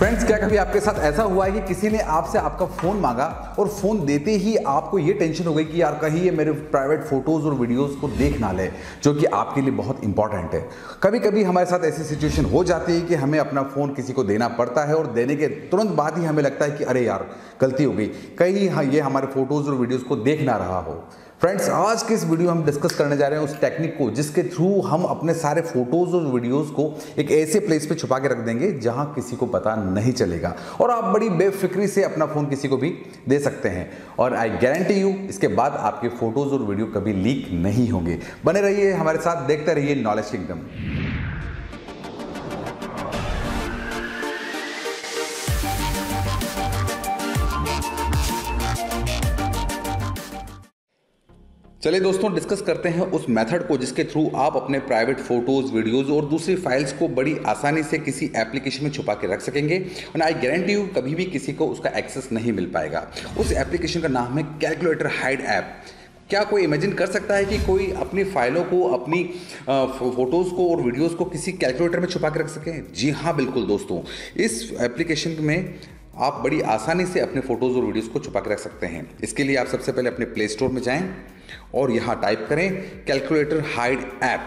Friends, क्या कभी आपके साथ ऐसा हुआ है कि किसी ने आपसे आपका फ़ोन मांगा और फ़ोन देते ही आपको ये टेंशन हो गई कि यार कहीं ये मेरे प्राइवेट फ़ोटोज़ और वीडियोज़ को देख ना ले, जो कि आपके लिए बहुत इंपॉर्टेंट है। कभी कभी हमारे साथ ऐसी सिचुएशन हो जाती है कि हमें अपना फ़ोन किसी को देना पड़ता है और देने के तुरंत बाद ही हमें लगता है कि अरे यार गलती हो गई, कहीं ये हमारे फ़ोटोज़ और वीडियोज़ को देख ना रहा हो। फ्रेंड्स, आज के इस वीडियो में हम डिस्कस करने जा रहे हैं उस टेक्निक को जिसके थ्रू हम अपने सारे फोटोज और वीडियोस को एक ऐसे प्लेस पे छुपा के रख देंगे जहां किसी को पता नहीं चलेगा और आप बड़ी बेफिक्री से अपना फोन किसी को भी दे सकते हैं। और आई गारंटी यू, इसके बाद आपके फोटोज और वीडियो कभी लीक नहीं होंगे। बने रहिए हमारे साथ, देखते रहिए नॉलेज किंगडम। चलिए दोस्तों, डिस्कस करते हैं उस मेथड को जिसके थ्रू आप अपने प्राइवेट फोटोज, वीडियोस और दूसरी फाइल्स को बड़ी आसानी से किसी एप्लीकेशन में छुपा के रख सकेंगे और आई गारंटी यू कभी भी किसी को उसका एक्सेस नहीं मिल पाएगा। उस एप्लीकेशन का नाम है कैलकुलेटर हाइड ऐप। क्या कोई इमेजिन कर सकता है कि कोई अपनी फाइलों को, अपनी फोटोज़ को और वीडियोज़ को किसी कैलकुलेटर में छुपा के रख सके? जी हाँ, बिल्कुल दोस्तों, इस एप्लीकेशन में आप बड़ी आसानी से अपने फोटोज़ और वीडियोज़ को छुपा के रख सकते हैं। इसके लिए आप सबसे पहले अपने प्ले स्टोर में जाएं और यहाँ टाइप करें कैलकुलेटर हाइड ऐप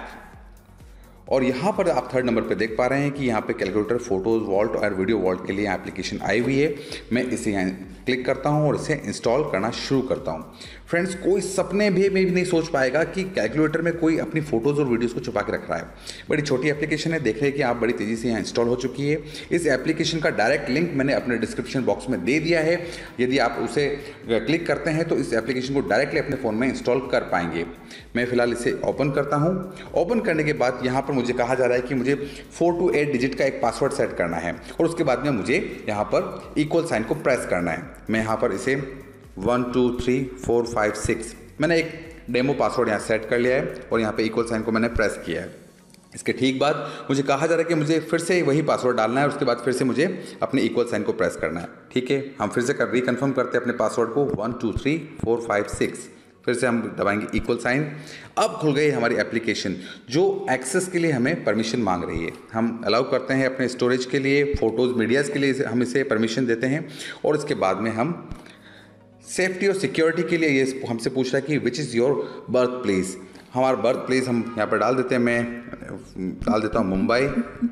और यहाँ पर आप थर्ड नंबर पे देख पा रहे हैं कि यहाँ पे कैलकुलेटर फोटोज वॉल्ट और वीडियो वॉल्ट के लिए एप्लीकेशन आई हुई है। मैं इसे यहाँ क्लिक करता हूँ और इसे इंस्टॉल करना शुरू करता हूँ। फ्रेंड्स, कोई सपने भी नहीं सोच पाएगा कि कैलकुलेटर में कोई अपनी फोटोज़ और वीडियोज़ को छुपा के रख रहा है। बड़ी छोटी एप्लीकेशन है, देख रहे हैं कि आप बड़ी तेज़ी से यहाँ इंस्टॉल हो चुकी है। इस एप्लीकेशन का डायरेक्ट लिंक मैंने अपने डिस्क्रिप्शन बॉक्स में दे दिया है। यदि आप उसे क्लिक करते हैं तो इस एप्लीकेशन को डायरेक्टली अपने फ़ोन में इंस्टॉल कर पाएंगे। मैं फिलहाल इसे ओपन करता हूँ। ओपन करने के बाद यहाँ पर मुझे कहा जा रहा है कि मुझे 4 to 8 डिजिट का एक पासवर्ड सेट करना है और उसके बाद में मुझे यहाँ पर इक्वल साइन को प्रेस करना है। मैं यहाँ पर इसे 1 2 3 4 5 6 मैंने एक डेमो पासवर्ड यहाँ सेट कर लिया है और यहाँ पे इक्वल साइन को मैंने प्रेस किया है। इसके ठीक बाद मुझे कहा जा रहा है कि मुझे फिर से वही पासवर्ड डालना है और उसके बाद फिर से मुझे अपने इक्वल साइन को प्रेस करना है। ठीक है, हम फिर से रिकन्फर्म करते हैं अपने पासवर्ड को 1 2 3 4 5 6। फिर से हम दबाएंगे इक्वल साइन। अब खुल गई हमारी एप्लीकेशन जो एक्सेस के लिए हमें परमिशन मांग रही है। हम अलाउ करते हैं अपने स्टोरेज के लिए, फोटोज़, मीडियाज़ के लिए हम इसे परमिशन देते हैं और इसके बाद में हम सेफ्टी और सिक्योरिटी के लिए ये हमसे पूछ रहा है कि which is your birth place. हमारा बर्थ प्लेस हम यहाँ पर डाल देते हैं। मैं डाल देता हूँ मुंबई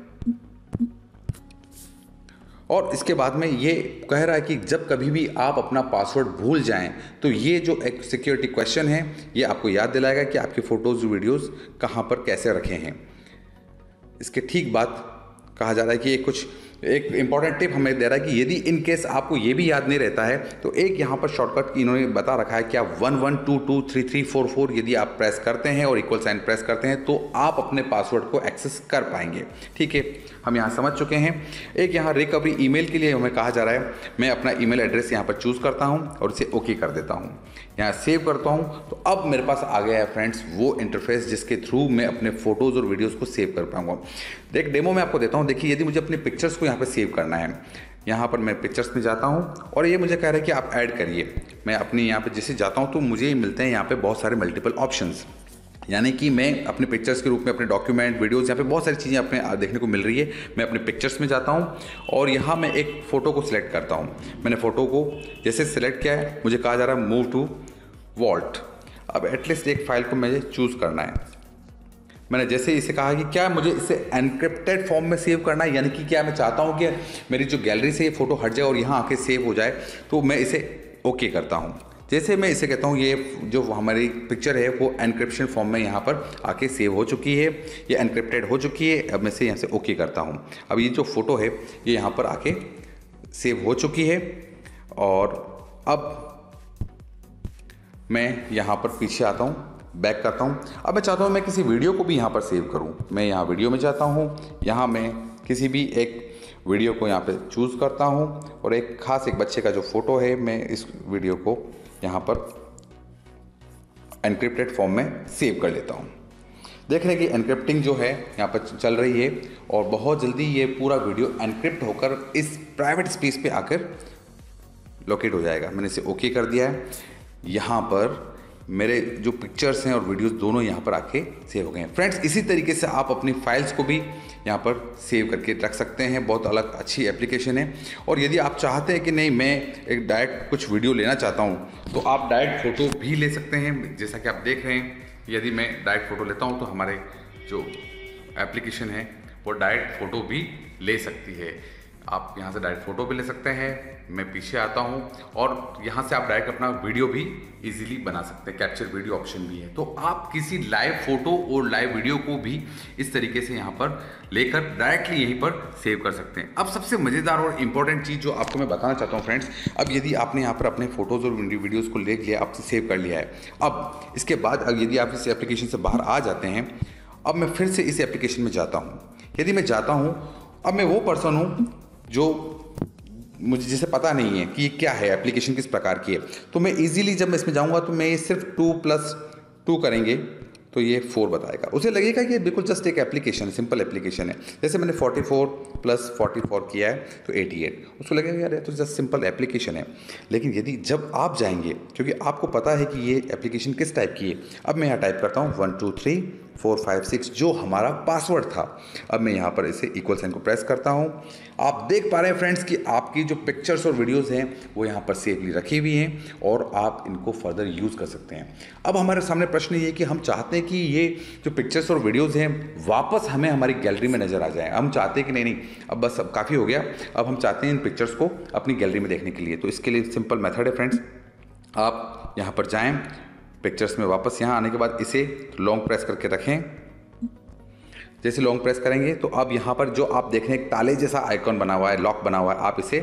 और इसके बाद में ये कह रहा है कि जब कभी भी आप अपना पासवर्ड भूल जाएं तो ये जो एक सिक्योरिटी क्वेश्चन है ये आपको याद दिलाएगा कि आपके फ़ोटोज़ वीडियोज़ कहाँ पर कैसे रखे हैं। इसके ठीक बाद कहा जा रहा है कि एक इंपॉर्टेंट टिप हमें दे रहा है कि यदि इन केस आपको ये भी याद नहीं रहता है तो एक यहाँ पर शॉर्टकट इन्होंने बता रखा है कि आप 1 1 2 2 3 3 4 4 यदि आप प्रेस करते हैं और इक्वल साइन प्रेस करते हैं तो आप अपने पासवर्ड को एक्सेस कर पाएंगे। ठीक है, हम यहाँ समझ चुके हैं। एक यहाँ रिकवरी ईमेल के लिए हमें कहा जा रहा है, मैं अपना ईमेल एड्रेस यहाँ पर चूज़ करता हूँ और इसे ओके कर देता हूँ, यहाँ सेव करता हूँ। तो अब मेरे पास आ गया है फ्रेंड्स वो इंटरफेस जिसके थ्रू मैं अपने फोटोज़ और वीडियोज़ को सेव कर पाऊँगा। एक डेमो मैं आपको देता हूँ। देखिए, यदि मुझे अपनी पिक्चर्स को यहाँ पर सेव करना है, यहाँ पर मैं पिक्चर्स में जाता हूँ और ये मुझे कह रहा है कि आप ऐड करिए। मैं अपनी यहाँ पे जैसे जाता हूँ तो मुझे मिलते हैं यहाँ पे बहुत सारे मल्टीपल ऑप्शंस, यानी कि मैं अपने पिक्चर्स के रूप में अपने डॉक्यूमेंट, वीडियोज़, यहाँ पे बहुत सारी चीज़ें अपने देखने को मिल रही है। मैं अपने पिक्चर्स में जाता हूँ और यहाँ मैं एक फ़ोटो को सिलेक्ट करता हूँ। मैंने फ़ोटो को जैसे सिलेक्ट किया है, मुझे कहा जा रहा है मूव टू वॉल्ट। अब एटलीस्ट एक फ़ाइल को मुझे चूज़ करना है। मैंने जैसे इसे कहा कि क्या मुझे इसे एनक्रिप्टेड फॉर्म में सेव करना है, यानी कि क्या मैं चाहता हूँ कि मेरी जो गैलरी से ये फ़ोटो हट जाए और यहाँ आके सेव हो जाए, तो मैं इसे ओके करता हूँ। जैसे मैं इसे कहता हूँ ये जो हमारी पिक्चर है वो एनक्रिप्शन फॉर्म में यहाँ पर आके सेव हो चुकी है, ये एनक्रिप्टेड हो चुकी है। अब मैं इसे यहाँ से ओके करता हूँ। अब ये जो फ़ोटो है ये यहाँ पर आके सेव हो चुकी है और अब मैं यहाँ पर पीछे आता हूँ, बैक करता हूँ। अब मैं चाहता हूँ मैं किसी वीडियो को भी यहाँ पर सेव करूँ। मैं यहाँ वीडियो में जाता हूँ, यहाँ मैं किसी भी एक वीडियो को यहाँ पे चूज़ करता हूँ और एक ख़ास एक बच्चे का जो फ़ोटो है मैं इस वीडियो को यहाँ पर एनक्रिप्टेड फॉर्म में सेव कर लेता हूँ। देख रहे हैं कि एनक्रिप्टिंग जो है यहाँ पर चल रही है और बहुत जल्दी ये पूरा वीडियो एनक्रिप्ट होकर इस प्राइवेट स्पेस पे आकर लोकेट हो जाएगा। मैंने इसे ओके कर दिया है। यहाँ पर मेरे जो पिक्चर्स हैं और वीडियोस दोनों यहाँ पर आके सेव हो गए हैं। फ्रेंड्स, इसी तरीके से आप अपनी फाइल्स को भी यहाँ पर सेव करके रख सकते हैं। बहुत अलग अच्छी एप्लीकेशन है। और यदि आप चाहते हैं कि नहीं मैं एक डायरेक्ट कुछ वीडियो लेना चाहता हूँ तो आप डायरेक्ट फ़ोटो भी ले सकते हैं। जैसा कि आप देख रहे हैं, यदि मैं डायरेक्ट फ़ोटो लेता हूँ तो हमारे जो एप्लीकेशन है वो डायरेक्ट फ़ोटो भी ले सकती है। आप यहाँ से डायरेक्ट फ़ोटो भी ले सकते हैं। मैं पीछे आता हूँ और यहाँ से आप डायरेक्ट अपना वीडियो भी इजीली बना सकते हैं। कैप्चर वीडियो ऑप्शन भी है, तो आप किसी लाइव फ़ोटो और लाइव वीडियो को भी इस तरीके से यहाँ पर लेकर डायरेक्टली यहीं पर सेव कर सकते हैं। अब सबसे मज़ेदार और इम्पॉर्टेंट चीज़ जो आपको मैं बताना चाहता हूँ फ्रेंड्स, अब यदि आपने यहाँ पर अपने फ़ोटोज़ और वीडियोज़ को ले लिया, आपसे सेव कर लिया है, अब इसके बाद अब यदि आप इस एप्लीकेशन से बाहर आ जाते हैं, अब मैं फिर से इस एप्लीकेशन में जाता हूँ। यदि मैं जाता हूँ, अब मैं वो पर्सन हूँ जो मुझे जिसे पता नहीं है कि ये क्या है, एप्लीकेशन किस प्रकार की है, तो मैं इजीली जब मैं इसमें जाऊंगा तो मैं ये सिर्फ 2+2 करेंगे तो ये 4 बताएगा। उसे लगेगा कि ये बिल्कुल जस्ट एक एप्लीकेशन, सिंपल एप्लीकेशन है। जैसे मैंने 44 + 44 किया है तो 88, उसको लगेगा यार ये तो जस्ट सिंपल एप्लीकेशन है। लेकिन यदि जब आप जाएंगे, क्योंकि आपको पता है कि ये एप्लीकेशन किस टाइप की है, अब मैं यहाँ टाइप करता हूँ 1 2 3 4 5 6 जो हमारा पासवर्ड था। अब मैं यहाँ पर इसे इक्वल साइन को प्रेस करता हूँ। आप देख पा रहे हैं फ्रेंड्स कि आपकी जो पिक्चर्स और वीडियोस हैं वो यहाँ पर सेवली रखी हुई हैं और आप इनको फर्दर यूज़ कर सकते हैं। अब हमारे सामने प्रश्न ये है कि हम चाहते हैं कि ये जो पिक्चर्स और वीडियोज़ हैं वापस हमें हमारी गैलरी में नज़र आ जाए। हम चाहते हैं कि नहीं अब बस अब काफ़ी हो गया, अब हम चाहते हैं इन पिक्चर्स को अपनी गैलरी में देखने के लिए। तो इसके लिए सिंपल मेथड है फ्रेंड्स, आप यहाँ पर जाएँ, पिक्चर्स में वापस यहाँ आने के बाद इसे लॉन्ग प्रेस करके रखें। जैसे लॉन्ग प्रेस करेंगे तो अब यहाँ पर जो आप देख रहे हैं एक ताले जैसा आइकॉन बना हुआ है, लॉक बना हुआ है, आप इसे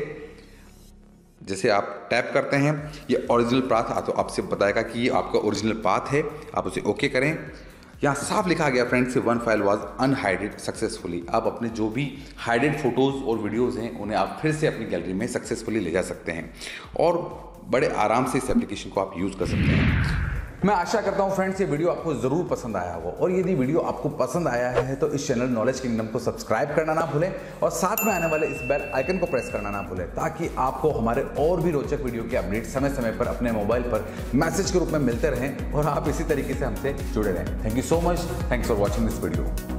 जैसे आप टैप करते हैं ये ओरिजिनल पाथ तो आपसे बताएगा कि ये आपका ओरिजिनल पाथ है। आप उसे ओके करें। यहाँ साफ लिखा गया friends, 1 file was unhidden successfully. आप अपने जो भी हाइडेड फोटोज़ और वीडियोज़ हैं उन्हें आप फिर से अपनी गैलरी में सक्सेसफुली ले जा सकते हैं और बड़े आराम से इस एप्लीकेशन को आप यूज़ कर सकते हैं। मैं आशा करता हूं फ्रेंड्स ये वीडियो आपको ज़रूर पसंद आया होगा, और यदि वीडियो आपको पसंद आया है तो इस चैनल नॉलेज किंगडम को सब्सक्राइब करना ना भूलें और साथ में आने वाले इस बेल आइकन को प्रेस करना ना भूलें, ताकि आपको हमारे और भी रोचक वीडियो के अपडेट समय समय पर अपने मोबाइल पर मैसेज के रूप में मिलते रहें और आप इसी तरीके से हमसे जुड़े रहें। Thank you so much, thanks for watching this video.